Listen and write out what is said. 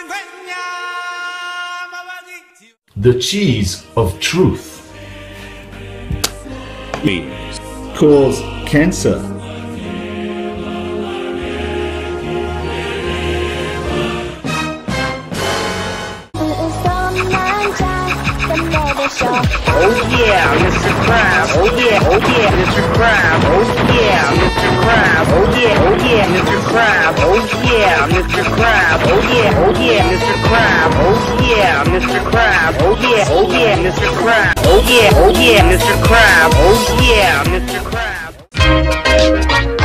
The cheese of truth. Cause cancer. Oh yeah, Mr. Krabs. Oh yeah, Mr. Krabs. Oh yeah, Mr. Krabs. Oh yeah, Mr. Krabs. Oh yeah, Mr. Krabs. Oh yeah, Mr. Krabs. Oh yeah, Mr. Krabs. Oh yeah, Mr. Krabs. Oh yeah, Mr. Krabs. Oh yeah, Mr. Krabs.